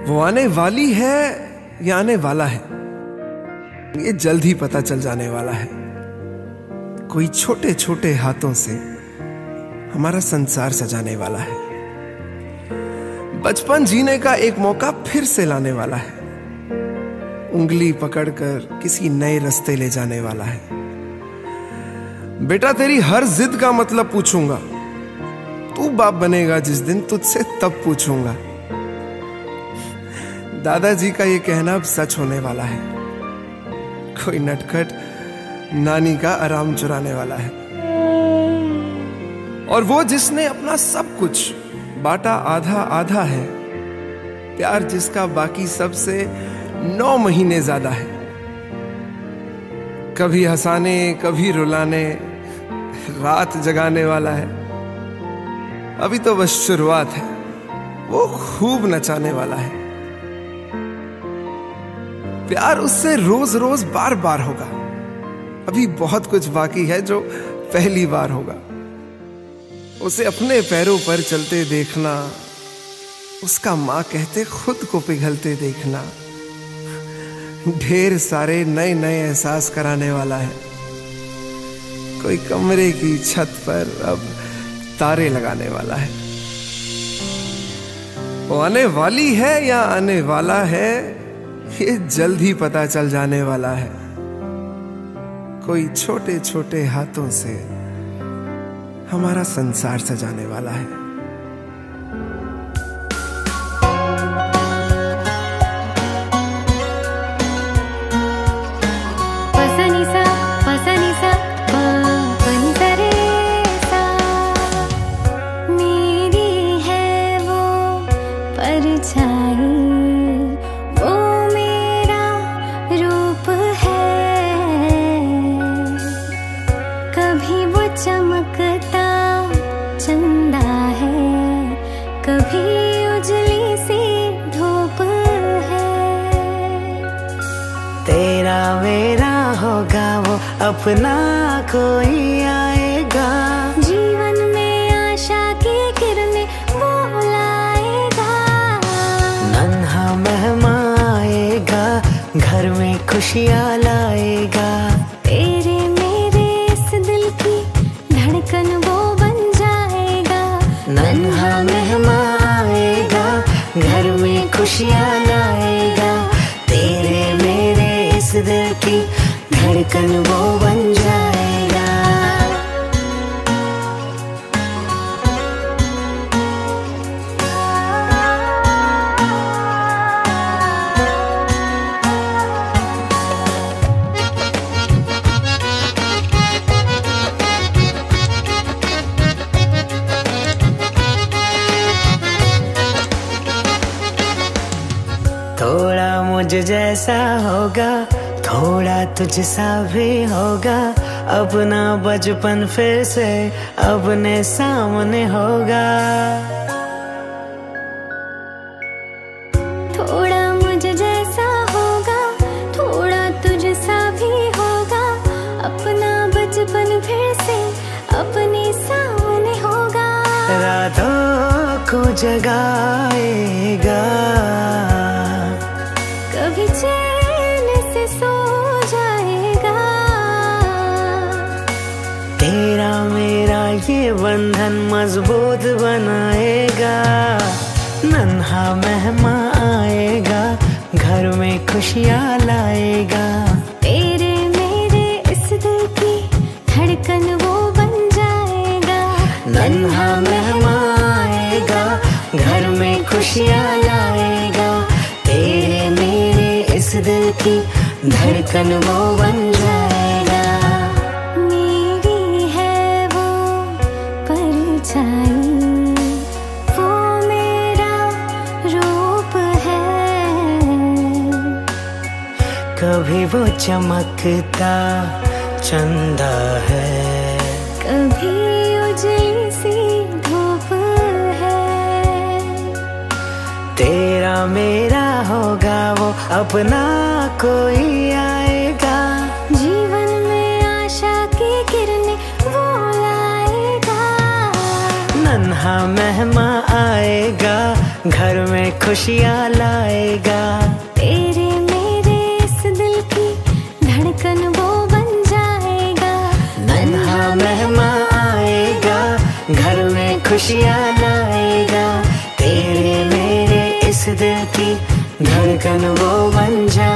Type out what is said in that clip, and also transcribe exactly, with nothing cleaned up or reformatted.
वो आने वाली है या आने वाला है, ये जल्द ही पता चल जाने वाला है। कोई छोटे छोटे हाथों से हमारा संसार सजाने वाला है। बचपन जीने का एक मौका फिर से लाने वाला है। उंगली पकड़कर किसी नए रास्ते ले जाने वाला है। बेटा तेरी हर जिद का मतलब पूछूंगा, तू बाप बनेगा जिस दिन तुझसे तब पूछूंगा। दादाजी का ये कहना अब सच होने वाला है। कोई नटखट नानी का आराम चुराने वाला है। और वो जिसने अपना सब कुछ बांटा आधा आधा है, प्यार जिसका बाकी सबसे नौ महीने ज्यादा है। कभी हंसाने कभी रुलाने रात जगाने वाला है। अभी तो बस शुरुआत है, वो खूब नचाने वाला है। प्यार उससे रोज रोज बार बार होगा। अभी बहुत कुछ बाकी है जो पहली बार होगा। उसे अपने पैरों पर चलते देखना, उसका माँ कहते खुद को पिघलते देखना, ढेर सारे नए नए एहसास कराने वाला है। कोई कमरे की छत पर अब तारे लगाने वाला है। वो आने वाली है या आने वाला है, ये जल्द ही पता चल जाने वाला है। कोई छोटे छोटे हाथों से हमारा संसार सजाने वाला है। चमकता चंदा है, कभी उजली सी धूप है। तेरा मेरा होगा वो अपना कोई आएगा। जीवन में आशा की किरणें वो लाएगा। नन्हा मेहमान आएगा, घर में खुशियाँ लाएगा। तेरे मेरे इस दिल की धड़कन वो बन जाएगा। नन्हा मेहमान आएगा, घर में खुशियाँ लाएगा। तेरे मेरे इस दिल की धड़कन वो बन जाएगा। थोड़ा मुझ जैसा होगा, थोड़ा तुझसा भी होगा। अपना बचपन फिर से अपने सामने होगा। थोड़ा मुझ जैसा होगा, थोड़ा तुझसा भी होगा। अपना बचपन फिर से अपने सामने होगा। रातों को जगाएगा, कभी चैन से सो जाएगा। तेरा मेरा ये बंधन मजबूत बनाएगा। नन्हा मेहमान आएगा, घर में खुशियाँ लाएगा। तेरे मेरे इस दिल की धड़कन वो बन जाएगा। नन्हा मेहमान आएगा, घर में खुशियाँ लाएगा। तेरे मेरे इस दिल की धड़कन वो बन जाएगा। मेरी है वो परछाई, वो मेरा रूप है। कभी वो चमकता चंदा है, कभी उजली सी धूप है। तेरा मेरा होगा वो अपना कोई आएगा। जीवन में आशा की किरणें वो लाएगा। नन्हा मेहमान आएगा, घर में खुशियाँ लाएगा। तेरे मेरे इस दिल की धड़कन वो बन जाएगा। नन्हा मेहमान आएगा, घर में खुशियाँ लाएगा। तेरे मेरे इस दिल की धड़कन वो बन जाएगा।